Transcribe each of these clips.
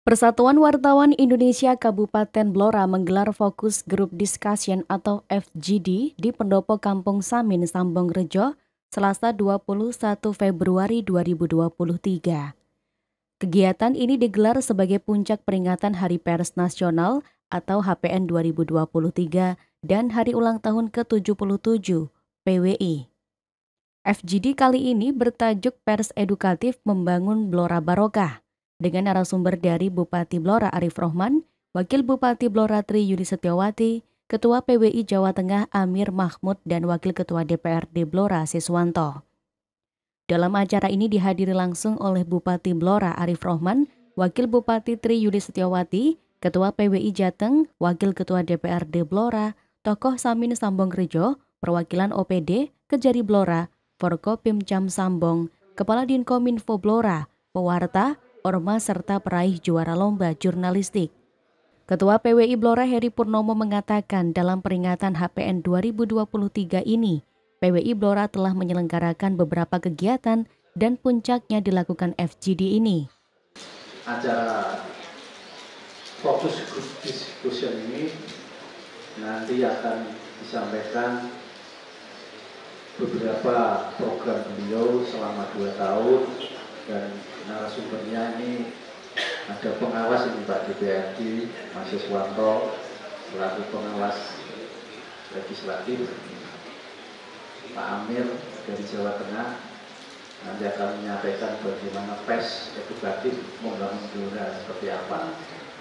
Persatuan Wartawan Indonesia Kabupaten Blora menggelar Fokus Group Discussion atau FGD di Pendopo Kampung Samin, Sambong Rejo, Selasa 21 Februari 2023. Kegiatan ini digelar sebagai puncak peringatan Hari Pers Nasional atau HPN 2023 dan Hari Ulang Tahun ke-77 PWI. FGD kali ini bertajuk Pers Edukatif Membangun Blora Barokah, dengan narasumber dari Bupati Blora Arif Rohman, Wakil Bupati Blora Tri Yuni Setiawati, Ketua PWI Jawa Tengah Amir Mahmud, dan Wakil Ketua DPRD Blora Siswanto. Dalam acara ini dihadiri langsung oleh Bupati Blora Arif Rohman, Wakil Bupati Tri Yuni Setiawati, Ketua PWI Jateng, Wakil Ketua DPRD Blora, tokoh Samin Sambong Rejo, perwakilan OPD, Kejari Blora, Forkopimcam Sambong, Kepala Dinkominfo Blora, pewarta, ormas serta peraih juara lomba jurnalistik. Ketua PWI Blora Heri Purnomo mengatakan dalam peringatan HPN 2023 ini, PWI Blora telah menyelenggarakan beberapa kegiatan dan puncaknya dilakukan FGD ini. Acara fokus group discussion ini nanti akan disampaikan beberapa program beliau selama 2 tahun, dan narasumbernya ini ada pengawas ini Pak DPRD Mas Siswanto selaku pengawas legislatif, Pak Amir dari Jawa Tengah nanti akan menyampaikan bagaimana pers edukatif membangun Blora seperti apa.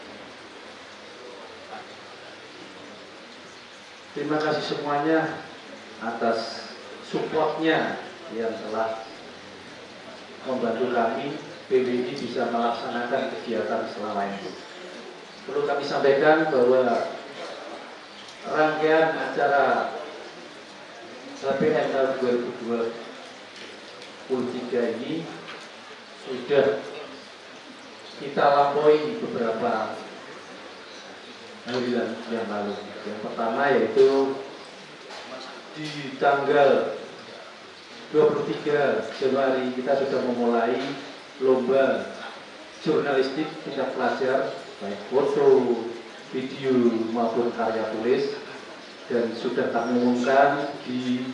Terima kasih semuanya atas supportnya yang telah membantu kami PWI bisa melaksanakan kegiatan selama ini. Perlu kami sampaikan bahwa rangkaian acara HPN tahun 2023 ini sudah kita lampaui beberapa hari yang lalu. Yang pertama yaitu di tanggal 23 Januari kita sudah memulai lomba jurnalistik tingkat pelajar, baik foto, video maupun karya tulis, dan sudah kami umumkan di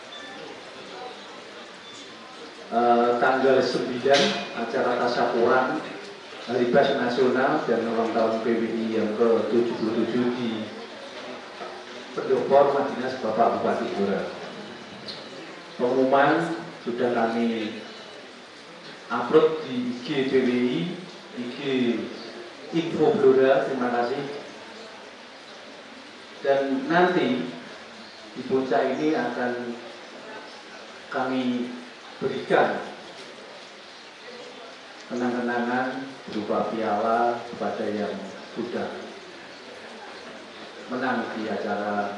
tanggal 9 acara tasyakuran Hari Pers Nasional dan ulang tahun PWI yang ke-77 di Pendopo Rumah Dinas Bapak Bupati Blora. Pengumuman sudah kami upload di IG PWI, IG Info Blora, terima kasih. Dan nanti di puncak ini akan kami berikan kenang-kenangan berupa piala kepada yang sudah menang di acara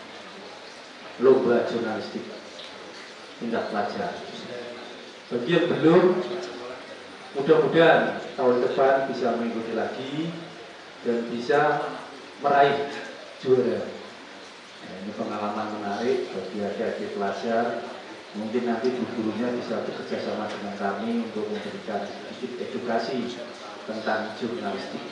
lomba jurnalistik tingkat pelajar. Bagi yang belum, mudah-mudahan tahun depan bisa mengikuti lagi dan bisa meraih juara. Nah, ini pengalaman menarik bagi adik-adik pelajar. Mungkin nanti gurunya bisa bekerja sama dengan kami untuk memberikan sedikit edukasi tentang jurnalistik.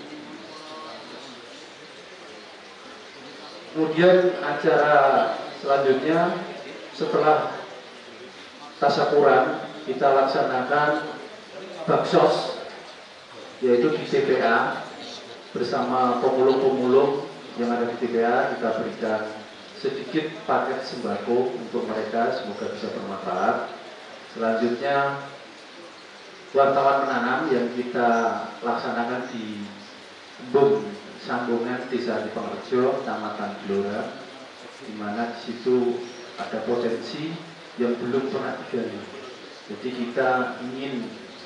Kemudian acara selanjutnya setelah tasyakuran kita laksanakan baksos, yaitu di TPA bersama pemulung-pemulung yang ada di TPA. Kita berikan sedikit paket sembako untuk mereka, semoga bisa bermanfaat. Selanjutnya wartawan menanam yang kita laksanakan di Embung Sambungan Desa di Pengerjo, Kecamatan Blora, di mana di situ ada potensi yang belum pernah digali. Jadi kita ingin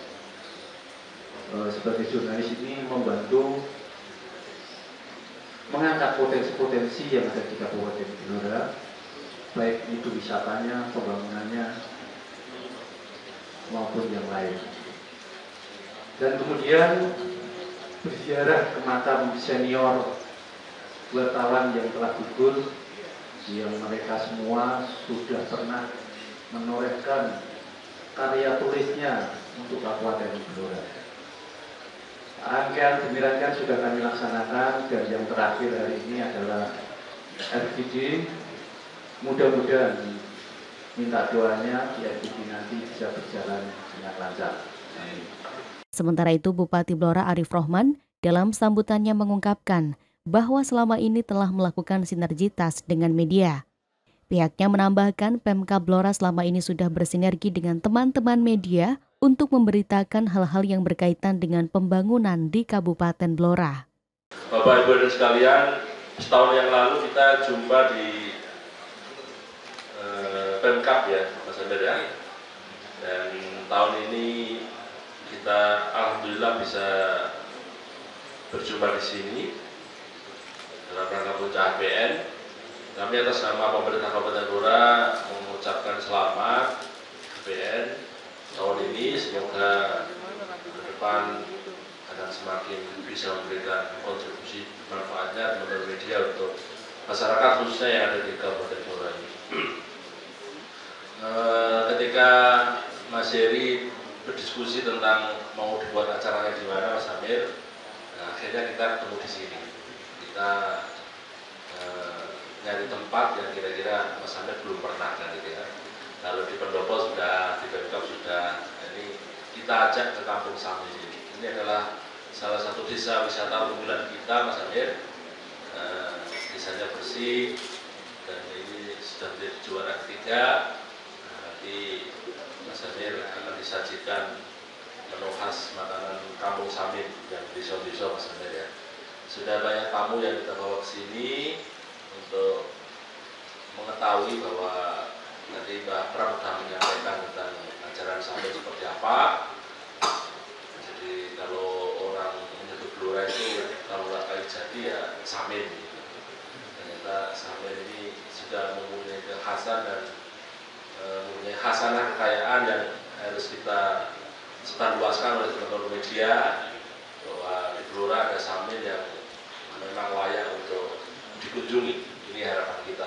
sebagai jurnalis ini membantu mengangkat potensi-potensi yang ada di Kabupaten Blora, baik itu wisatanya, pembangunannya, maupun yang lain. Dan kemudian berziarah ke makam senior wartawan yang telah gugur, yang mereka semua sudah pernah menorehkan karya tulisnya untuk Kabupaten Blora. Rangkaian demi rangkaian sudah kami laksanakan dan yang terakhir hari ini adalah FGD. Mudah-mudahan minta doanya di FGD nanti bisa berjalan dengan lancar. Amin. Sementara itu, Bupati Blora Arif Rohman dalam sambutannya mengungkapkan bahwa selama ini telah melakukan sinergitas dengan media. Pihaknya menambahkan Pemkab Blora selama ini sudah bersinergi dengan teman-teman media untuk memberitakan hal-hal yang berkaitan dengan pembangunan di Kabupaten Blora. Bapak Ibu dan sekalian, setahun yang lalu kita jumpa di Pemkab ya, Mas Amir ya. Dan tahun ini kita alhamdulillah bisa berjumpa di sini dalam rangka puncak APN. Kami atas nama pemerintah Kabupaten Blora mengucapkan selamat APN tahun ini, semoga ke depan akan semakin bisa memberikan kontribusi manfaatnya teman-teman media untuk masyarakat khususnya yang ada di Kabupaten Blora ini. Ketika Mas Heri berdiskusi tentang mau dibuat acaranya di mana, Mas Amir, akhirnya kita ketemu di sini. Kita nyari tempat yang kira-kira Mas Amir belum pernah kan gitu ya. Kalau di Pendopo sudah, di Pemkab sudah, ini kita ajak ke Kampung Samir ini. Ini adalah salah satu desa wisata unggulan kita, Mas Amir. Desanya bersih dan ini sudah menjadi juara ketiga. Nanti Mas Amir akan disajikan menu khas makanan Kampung Samir yang bisa-bisa, Mas Amir ya. Sudah banyak tamu yang kita bawa ke sini untuk mengetahui bahwa tadi Mbak Pram sudah menyampaikan tentang ajaran Samir seperti apa. Jadi kalau orang menyebut Blora itu kalau nggak kali jadi ya Samir. Ternyata Samir ini sudah mempunyai kekhasan dan mempunyai khasanah kekayaan yang harus kita sebarluaskan oleh teman-teman media bahwa di Blora ada Samir yang memang layak untuk dikunjungi. Ini harapan kita.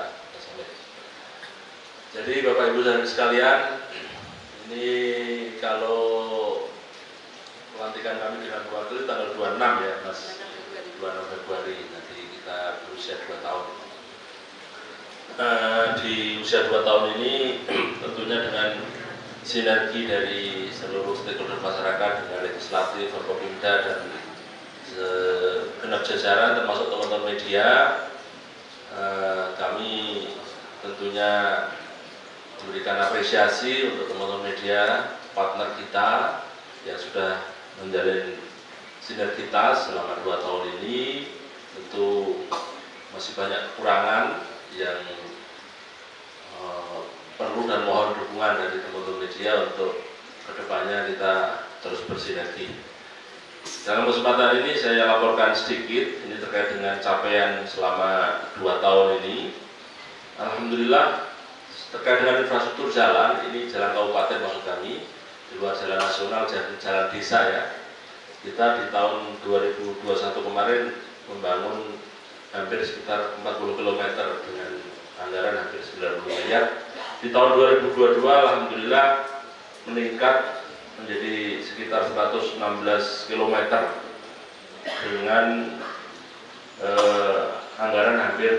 Jadi Bapak Ibu dan sekalian, ini kalau pelantikan kami dengan wakil tanggal 26 ya Mas, 26 Februari, nanti kita berusia 2 tahun. Di usia 2 tahun ini tentunya dengan sinergi dari seluruh stakeholder masyarakat dengan legislatif, Forkopimda dan segenap jajaran termasuk teman-teman media, kami tentunya memberikan apresiasi untuk teman-teman media, partner kita yang sudah menjalin sinergitas selama 2 tahun ini. Tentu masih banyak kekurangan yang perlu dan mohon dukungan dari teman-teman media untuk kedepannya kita terus bersinergi. Dalam kesempatan ini saya laporkan sedikit, ini terkait dengan capaian selama 2 tahun ini. Alhamdulillah, terkait dengan infrastruktur jalan, ini jalan kabupaten maksud kami, di luar jalan nasional, jalan desa ya. Kita di tahun 2021 kemarin membangun hampir sekitar 40 km dengan anggaran hampir 90 miliar. Di tahun 2022 alhamdulillah meningkat menjadi sekitar 116 km dengan anggaran hampir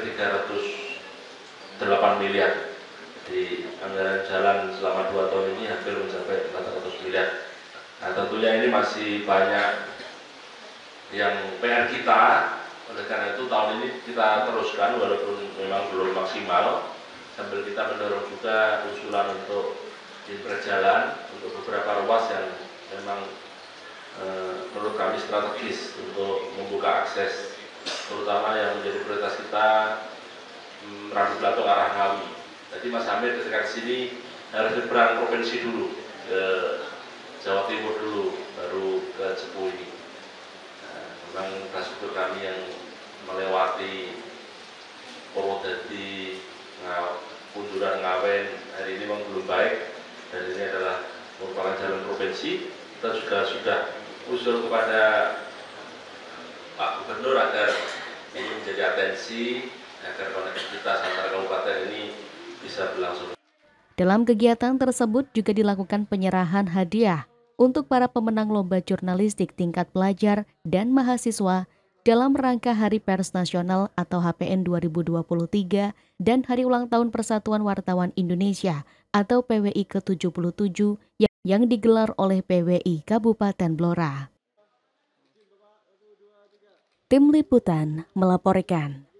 308 miliar. Di anggaran jalan selama 2 tahun ini hampir mencapai 400 miliar. Nah tentunya ini masih banyak yang PR kita, oleh karena itu tahun ini kita teruskan walaupun memang belum maksimal, sambil kita mendorong juga usulan untuk infra jalan untuk beberapa ruas yang memang menurut kami strategis untuk membuka akses, terutama yang menjadi prioritas kita Randu Blatung arah Ngawi. Jadi Mas Amir ketika di sini harus berperang provinsi dulu, ke Jawa Timur dulu, baru ke Cepu ini. Nah, memang infrastruktur kami yang melewati Purwodadi, Kunjuran, Ngawen hari ini memang belum baik, dan ini adalah merupakan jalan provinsi. Kita juga sudah usul kepada Pak Gubernur agar ini menjadi atensi agar konektivitas antara kabupaten ini bisa berlangsung. Dalam kegiatan tersebut juga dilakukan penyerahan hadiah untuk para pemenang lomba jurnalistik tingkat pelajar dan mahasiswa dalam rangka Hari Pers Nasional atau HPN 2023 dan Hari Ulang Tahun Persatuan Wartawan Indonesia atau PWI ke-77 yang digelar oleh PWI Kabupaten Blora. Tim Liputan melaporkan.